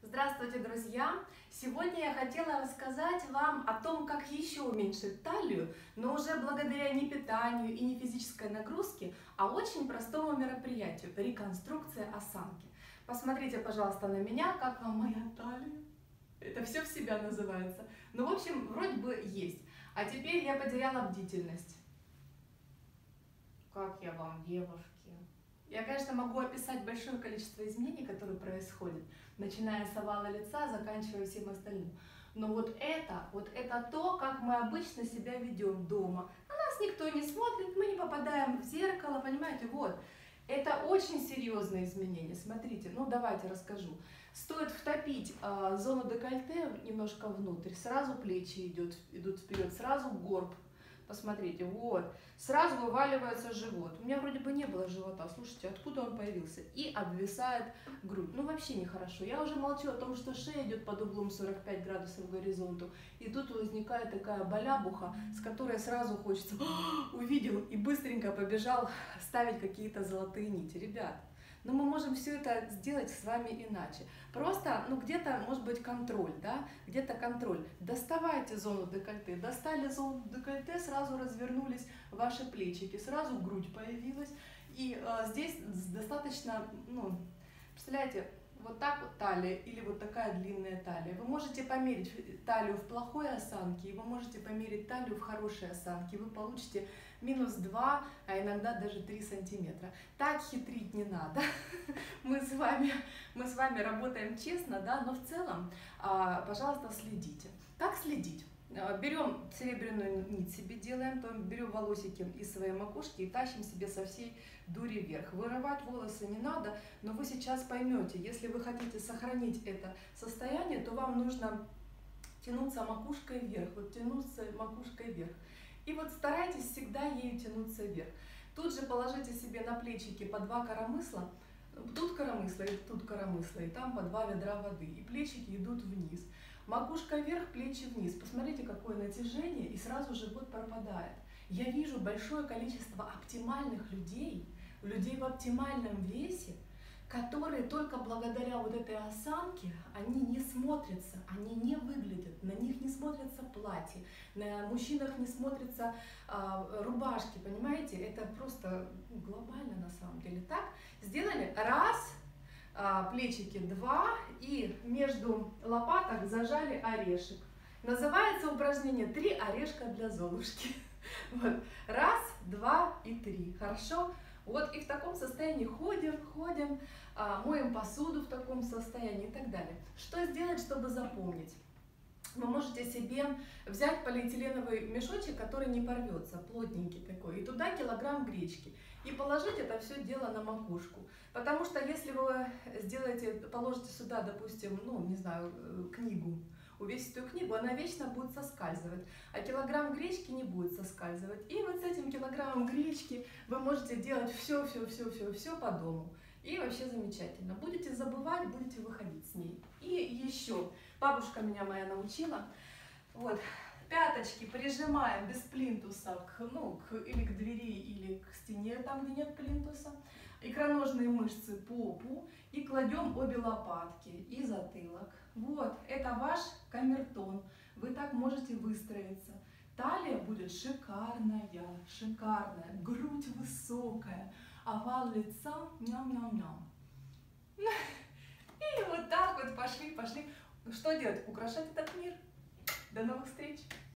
Здравствуйте, друзья! Сегодня я хотела рассказать вам о том, как еще уменьшить талию, но уже благодаря не питанию и не физической нагрузке, а очень простому мероприятию – реконструкция осанки. Посмотрите, пожалуйста, на меня, как вам моя талия. Это все в себя называется. Ну, в общем, вроде бы есть. А теперь я потеряла бдительность. Как я вам, девушки? Я, конечно, могу описать большое количество изменений, которые происходят, начиная с овала лица, заканчивая всем остальным. Но вот это то, как мы обычно себя ведем дома. На нас никто не смотрит, мы не попадаем в зеркало, понимаете, вот. Это очень серьезные изменения. Смотрите, ну давайте расскажу. Стоит втопить зону декольте немножко внутрь, сразу плечи идут вперед, сразу горб. Посмотрите, вот, сразу вываливается живот. У меня вроде бы не было живота, слушайте, откуда он появился? И обвисает грудь. Ну, вообще нехорошо. Я уже молчу о том, что шея идет под углом 45 градусов к горизонту. И тут возникает такая балябуха, с которой сразу хочется увидел и быстренько побежал ставить какие-то золотые нити. Ребят, но мы можем все это сделать с вами иначе. Просто, ну где-то может быть контроль, да, где-то контроль. Доставайте зону декольте, достали зону декольте, сразу развернулись ваши плечики, сразу грудь появилась. И здесь достаточно, ну, представляете, вот так вот талия или вот такая длинная талия. Вы можете померить талию в плохой осанке, и вы можете померить талию в хорошей осанке. Вы получите -2, а иногда даже 3 сантиметра. Так хитрить не надо. Мы с вами работаем честно, да, но в целом, пожалуйста, следите. Как следить? Берем серебряную нить себе делаем, то берем волосики из своей макушки и тащим себе со всей дури вверх. Вырывать волосы не надо, но вы сейчас поймете, если вы хотите сохранить это состояние, то вам нужно тянуться макушкой вверх, вот тянуться макушкой вверх. И вот старайтесь всегда ею тянуться вверх. Тут же положите себе на плечики по 2 коромысла, тут коромысло, и там по 2 ведра воды, и плечики идут вниз. Макушка вверх, плечи вниз. Посмотрите, какое натяжение, и сразу живот пропадает. Я вижу большое количество оптимальных людей в оптимальном весе, которые только благодаря вот этой осанке, они не смотрятся, они не выглядят, на них не смотрятся платья, на мужчинах не смотрятся рубашки, понимаете? Это просто глобально на самом деле. Так, сделали? Раз, плечики 2, и между лопаток зажали орешек. Называется упражнение 3 орешка для Золушки. Вот. Раз, 2 и 3. Хорошо? Вот и в таком состоянии ходим, моем посуду в таком состоянии и так далее. Что сделать, чтобы запомнить? Вы можете себе взять полиэтиленовый мешочек, который не порвется, плотненький такой, и туда килограмм гречки. И положить это все дело на макушку. Потому что если вы положите сюда, допустим, ну, не знаю, книгу, увесистую книгу, она вечно будет соскальзывать, а килограмм гречки не будет соскальзывать. И вот с этим килограммом гречки вы можете делать все по дому. И вообще замечательно. Будете забывать, будете выходить с ней. И еще, бабушка меня моя научила, вот, пяточки прижимаем без плинтуса или к двери, или к стене, там, где нет плинтуса. Икроножные мышцы попу, и кладем обе лопатки и затылок. Вот, это ваш камертон. Вы так можете выстроиться. Талия будет шикарная, грудь высокая, овал лица ням-ням-ням. И вот так вот пошли. Что делать? Украшать этот мир. До новых встреч!